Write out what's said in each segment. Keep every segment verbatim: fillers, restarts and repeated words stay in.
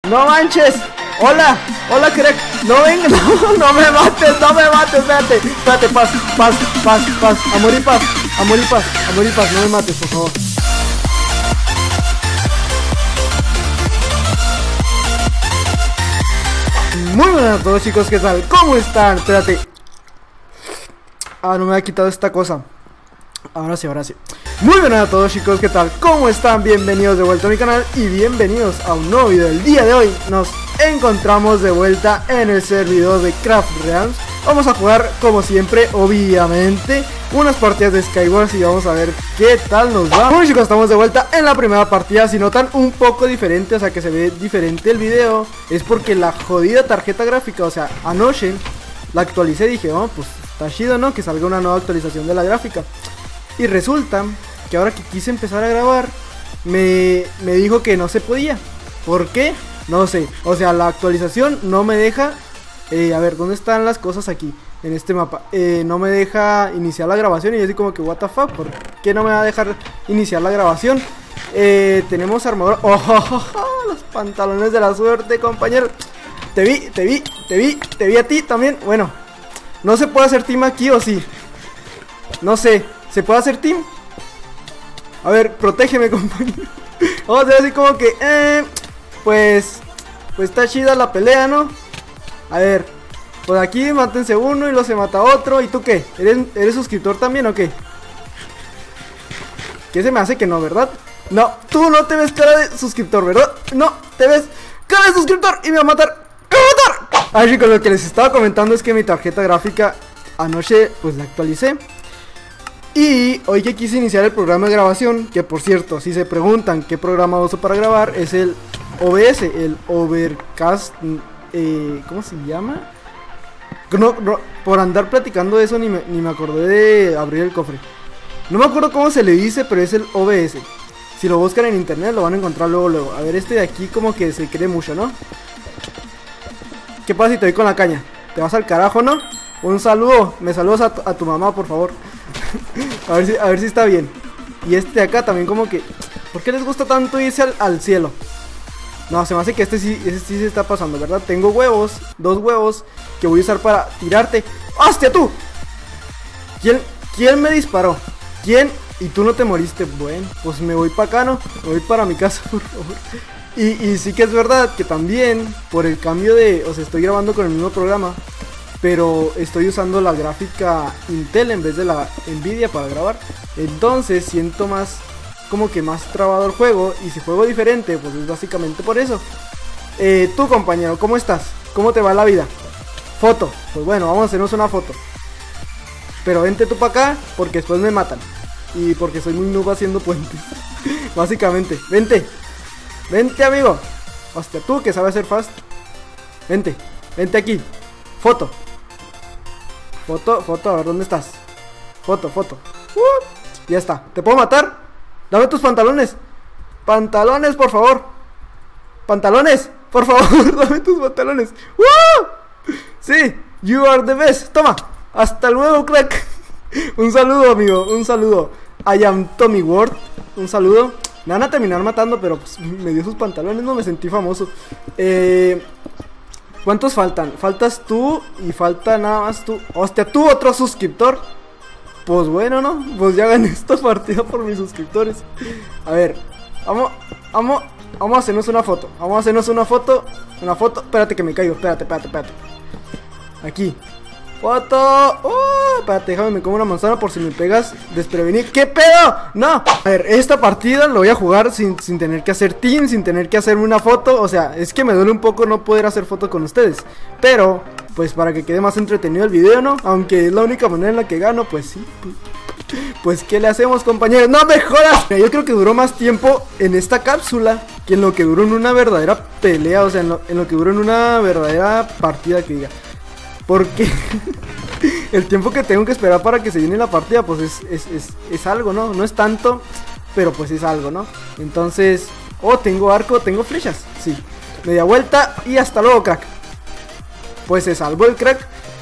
No manches. Hola, hola crack. No venga, no, no me mates, no me mates, espérate. Espérate, paz, paz, paz, paz. Amor y paz, amor y paz, amor y paz, no me mates, por favor. Muy buenas a todos, chicos, ¿qué tal? ¿Cómo están? Espérate. Ah, no me ha quitado esta cosa. Ahora sí, ahora sí. Muy buenas a todos, chicos, ¿qué tal? ¿Cómo están? Bienvenidos de vuelta a mi canal y bienvenidos a un nuevo video. El día de hoy nos encontramos de vuelta en el servidor de Craft Realms. Vamos a jugar, como siempre, obviamente, unas partidas de Skywars y vamos a ver qué tal nos va. Bueno, chicos, estamos de vuelta en la primera partida. Si notan un poco diferente, o sea, que se ve diferente el video, es porque la jodida tarjeta gráfica, o sea, anoche la actualicé y dije, oh, pues está chido, ¿no? Que salga una nueva actualización de la gráfica. Y resulta que ahora que quise empezar a grabar, me, me dijo que no se podía. ¿Por qué? No sé. O sea, la actualización no me deja... Eh, a ver, ¿dónde están las cosas aquí? En este mapa. Eh, no me deja iniciar la grabación. Y yo así como que, what the fuck, ¿por qué no me va a dejar iniciar la grabación? Eh, tenemos armadura... Oh, oh, oh, oh, los pantalones de la suerte, compañero. Te vi, te vi, te vi, te vi a ti también. Bueno, no se puede hacer team aquí, ¿o sí? No sé. ¿Se puede hacer team? A ver, protégeme, compañero. Vamos a hacer así como que eh, Pues Pues está chida la pelea, ¿no? A ver, pues aquí mátense uno y luego se mata otro. ¿Y tú qué? ¿Eres, ¿Eres suscriptor también o qué? ¿Qué se me hace que no, verdad? No, tú no te ves cara de suscriptor, ¿verdad? No, te ves cara de suscriptor y me va a matar. ¡Me va a matar! A ver, chicos, lo que les estaba comentando es que mi tarjeta gráfica anoche pues la actualicé. Y hoy que quise iniciar el programa de grabación, que por cierto, si se preguntan qué programa uso para grabar, es el O B S, el Overcast, eh, ¿cómo se llama? No, no, por andar platicando de eso ni me, ni me acordé de abrir el cofre. No me acuerdo cómo se le dice, pero es el O B S. Si lo buscan en internet lo van a encontrar luego, luego. A ver, este de aquí como que se cree mucho, ¿no? ¿Qué pasa si te doy con la caña? Te vas al carajo, ¿no? Un saludo, me saludas a tu, a tu mamá, por favor. a, ver si, a ver si está bien. Y este de acá también como que... ¿Por qué les gusta tanto irse al, al cielo? No, se me hace que este sí, este sí se está pasando, ¿verdad? Tengo huevos, dos huevos que voy a usar para tirarte. ¡Hostia, tú! ¿Quién, ¿Quién me disparó? ¿Quién? Y tú no te moriste. Bueno, pues me voy para acá, ¿no? Me voy para mi casa, por favor. Y, y sí que es verdad que también por el cambio de... O sea, estoy grabando con el mismo programa, pero estoy usando la gráfica Intel en vez de la Nvidia para grabar. Entonces siento más, como que más trabado el juego. Y si juego diferente, pues es básicamente por eso. eh, Tú, compañero, ¿cómo estás? ¿Cómo te va la vida? Foto, pues bueno, vamos a hacernos una foto. Pero vente tú para acá, porque después me matan. Y porque soy muy noob haciendo puentes. Básicamente, vente. Vente, amigo. Hostia, tú que sabes hacer fast. Vente, vente aquí. Foto. Foto, foto, a ver, ¿dónde estás? Foto, foto. uh, Ya está, ¿te puedo matar? Dame tus pantalones. Pantalones, por favor. Pantalones, por favor. Dame tus pantalones. ¡Uh! Sí, you are the best. Toma, hasta luego, crack. Un saludo, amigo, un saludo. I am Tommy Ward. Un saludo. Me van a terminar matando, pero pues me dio sus pantalones, no me sentí famoso. Eh... ¿Cuántos faltan? Faltas tú y falta nada más tú. Hostia, tú otro suscriptor. Pues bueno, ¿no? Pues ya gané esta partida por mis suscriptores. A ver, vamos, vamos, vamos a hacernos una foto. Vamos a hacernos una foto. Una foto, espérate que me caigo. Espérate, espérate, espérate. Aquí. Foto. Uh, espérate, déjame me como una manzana por si me pegas desprevenido. ¿Qué pedo? No. A ver, esta partida lo voy a jugar sin, sin tener que hacer team, sin tener que hacerme una foto. O sea, es que me duele un poco no poder hacer foto con ustedes. Pero, pues para que quede más entretenido el video, ¿no? Aunque es la única manera en la que gano, pues sí. Pues ¿qué le hacemos, compañeros? ¡No me jodas! Yo creo que duró más tiempo en esta cápsula que en lo que duró en una verdadera pelea. O sea, en lo, en lo que duró en una verdadera partida que diga. Porque el tiempo que tengo que esperar para que se llene la partida, pues es, es, es, es algo, ¿no? No es tanto, pero pues es algo, ¿no? Entonces, oh, tengo arco, tengo flechas, sí. Media vuelta y hasta luego, crack. Pues se salvó el crack.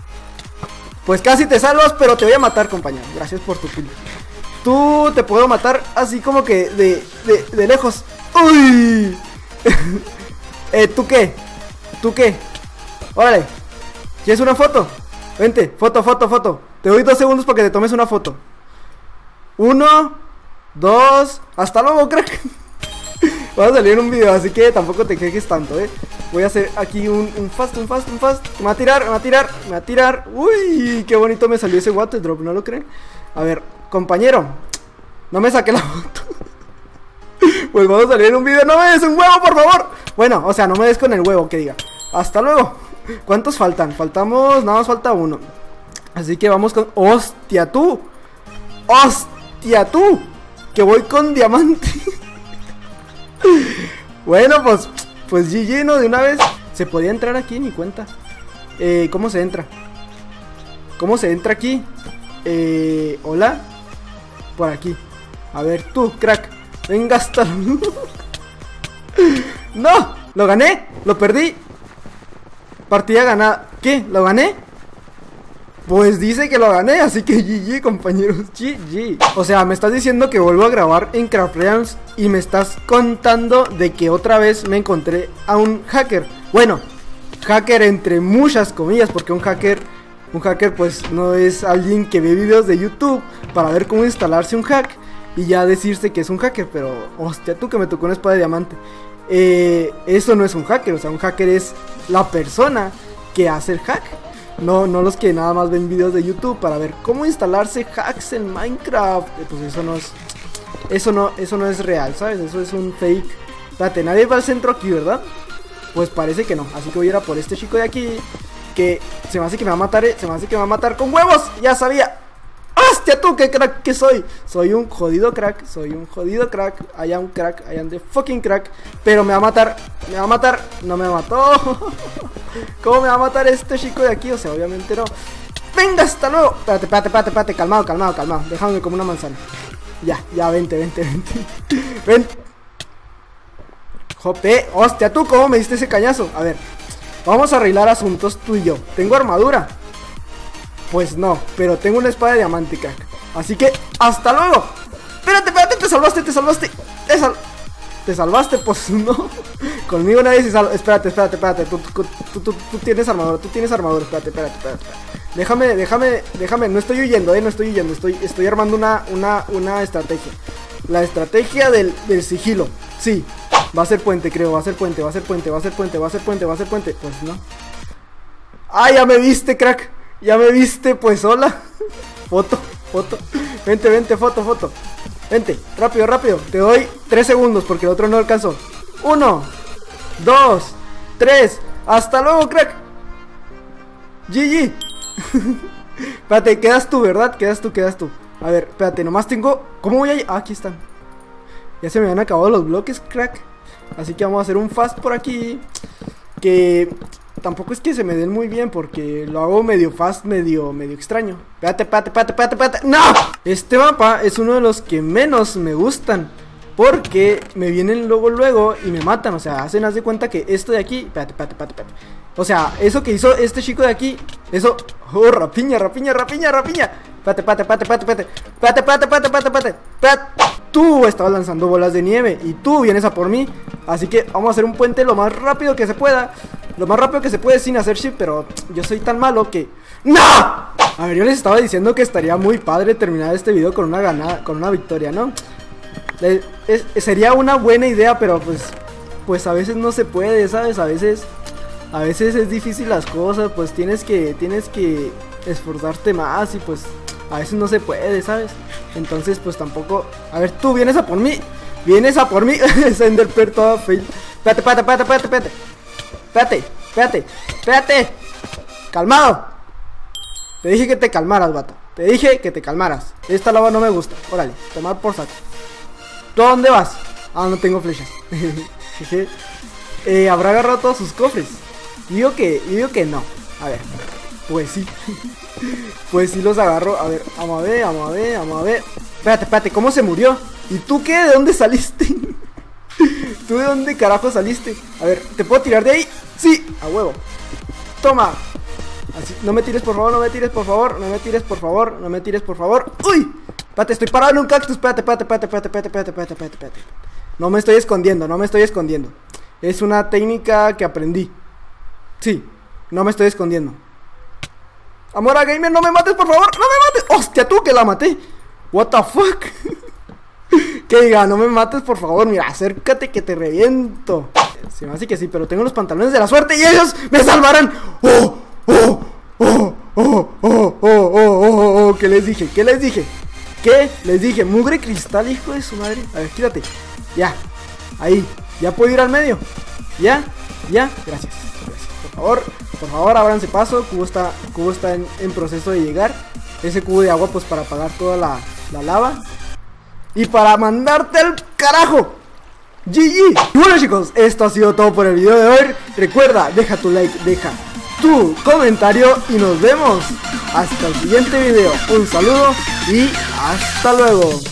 Pues casi te salvas, pero te voy a matar, compañero. Gracias por tu kill. Tú te puedo matar así como que de, de, de lejos. ¡Uy! Eh, ¿tú qué? ¿Tú qué? Órale. ¿Quieres una foto? Vente, foto, foto, foto. Te doy dos segundos para que te tomes una foto. Uno, dos, hasta luego, crack. Vas a salir en un video, así que tampoco te quejes tanto, eh. Voy a hacer aquí un, un fast, un fast, un fast. Me va a tirar, me va a tirar, me va a tirar. Uy, qué bonito me salió ese water drop, ¿no lo creen? A ver, compañero, no me saqué la foto. Pues vamos a salir en un video. No me des un huevo, por favor. Bueno, o sea, no me des con el huevo, que diga. Hasta luego. ¿Cuántos faltan? Faltamos, nada más falta uno. Así que vamos con... ¡Hostia, tú! ¡Hostia, tú! Que voy con diamante. Bueno, pues... Pues G G, ¿no? De una vez. ¿Se podía entrar aquí? Ni cuenta. Eh, ¿cómo se entra? ¿Cómo se entra aquí? Eh... ¿Hola? Por aquí. A ver, tú, crack. Venga hasta... ¡No! ¿Lo gané? ¿Lo perdí? Partida ganada. ¿Qué? ¿Lo gané? Pues dice que lo gané, así que G G, compañeros, G G. O sea, me estás diciendo que vuelvo a grabar en Craft Realms y me estás contando de que otra vez me encontré a un hacker. Bueno, hacker entre muchas comillas, porque un hacker, un hacker pues no es alguien que ve videos de YouTube para ver cómo instalarse un hack y ya decirse que es un hacker, pero hostia, tú que me tocó una espada de diamante. Eh, eso no es un hacker, o sea, un hacker es la persona que hace el hack. No, no los que nada más ven videos de YouTube para ver cómo instalarse hacks en Minecraft. Eh, pues eso no es, eso no, eso no es real, ¿sabes? Eso es un fake. Espérate, nadie va al centro aquí, ¿verdad? Pues parece que no, así que voy a ir a por este chico de aquí, que se me hace que me va a matar, eh, se me hace que me va a matar con huevos, ya sabía. ¡Hostia tú! ¿Qué crack que soy? Soy un jodido crack, soy un jodido crack. I am crack, I am the fucking crack. Pero me va a matar, me va a matar. No me mató. ¿Cómo me va a matar este chico de aquí? O sea, obviamente no. ¡Venga, hasta luego! Espérate, espérate, espérate, espérate. Calmado, calmado, calmado. Déjame como una manzana. Ya, ya, vente, vente, vente. Ven. Jope, hostia, tú, ¿cómo me diste ese cañazo? A ver, vamos a arreglar asuntos tú y yo. ¿Tengo armadura? Pues no, pero tengo una espada de diamante, crack. Así que, ¡hasta luego! Espérate, espérate, te salvaste, te salvaste. Te, sal te salvaste, pues no. Conmigo nadie se salva. Espérate, espérate, espérate. Tú, tú, tú, tú, tú tienes armadura, tú tienes armadura. Espérate, espérate, espérate. Déjame, déjame, déjame. No estoy huyendo, eh, no estoy huyendo. Estoy, estoy armando una, una, una estrategia. La estrategia del, del sigilo. Sí, va a ser puente, creo. Va a ser puente, va a ser puente, va a ser puente, va a ser puente, va a ser puente. Pues no. ¡Ah, ya me viste, crack! Ya me viste, pues hola. Foto, foto. Vente, vente, foto, foto. Vente, rápido, rápido. Te doy tres segundos porque el otro no alcanzó. Uno, dos, tres. Hasta luego, crack. G G. Espérate, quedas tú, ¿verdad? Quedas tú, quedas tú. A ver, espérate, nomás tengo... ¿Cómo voy a...? Ah, aquí están. Ya se me han acabado los bloques, crack. Así que vamos a hacer un fast por aquí. Que... tampoco es que se me den muy bien porque lo hago medio fast, medio, medio extraño. Espérate, espérate, espérate, espérate, espérate. ¡No! Este mapa es uno de los que menos me gustan porque me vienen luego, luego y me matan. O sea, hacen, haz de cuenta que esto de aquí... Espérate, espérate, espérate, espérate. O sea, eso que hizo este chico de aquí, eso... ¡Oh, rapiña, rapiña, rapiña, rapiña! Espérate, espérate, espérate, espérate, espérate. Espérate, espérate, espérate, espérate, espérate. Espérate. Tú estabas lanzando bolas de nieve y tú vienes a por mí. Así que vamos a hacer un puente lo más rápido que se pueda. Lo más rápido que se puede sin hacer shift. Pero yo soy tan malo que... ¡No! A ver, yo les estaba diciendo que estaría muy padre terminar este video con una ganada, con una victoria, ¿no? Es, es, sería una buena idea, pero pues... Pues a veces no se puede, ¿sabes? A veces... A veces es difícil las cosas, pues tienes que... Tienes que esforzarte más y pues... A veces no se puede, ¿sabes? Entonces pues tampoco... A ver, tú vienes a por mí. Vienes a por mí. Senderpearl toda fail. Espérate, espérate, espérate, espérate, espérate. Espérate, espérate, espérate. Calmado. Te dije que te calmaras, vato. Te dije que te calmaras. Esta lava no me gusta. Órale, tomar por saco. ¿Tú a dónde vas? Ah, no tengo flechas. eh, ¿Habrá agarrado todos sus cofres? Yo digo que, yo digo que no. A ver, pues sí. Pues sí los agarro. A ver, vamos a ver, vamos a ver, vamos a ver. Espérate, espérate, ¿cómo se murió? ¿Y tú qué? ¿De dónde saliste? ¿Tú de dónde carajo saliste? A ver, ¿te puedo tirar de ahí? Sí, a huevo. Toma. Así, no me tires por favor, no me tires por favor. No me tires por favor, no me tires por favor. ¡Uy! Espérate, estoy parado en un cactus. Espérate, espérate, espérate, espérate, espérate, espérate, espérate, espérate. No me estoy escondiendo, no me estoy escondiendo. Es una técnica que aprendí. Sí, no me estoy escondiendo. Amora Gamer, no me mates, por favor. No me mates. Hostia, tú que la maté. What the fuck. Que diga, no me mates, por favor. Mira, acércate que te reviento. Se me hace que sí, pero tengo los pantalones de la suerte y ellos me salvarán. Oh, oh, oh, oh, oh, oh, oh, oh, oh, oh. ¿Qué les dije? ¿Qué les dije? ¿Qué les dije? Mugre cristal, hijo de su madre. A ver, quítate. Ya, ahí. Ya puedo ir al medio. Ya, ya, gracias, gracias. Por favor, por favor, ábranse paso. Cubo está, Cubo está en, en proceso de llegar. Ese cubo de agua pues para apagar toda la, la lava. Y para mandarte al carajo. G G. Y bueno, chicos, esto ha sido todo por el video de hoy. Recuerda, deja tu like, deja tu comentario y nos vemos hasta el siguiente video. Un saludo y hasta luego.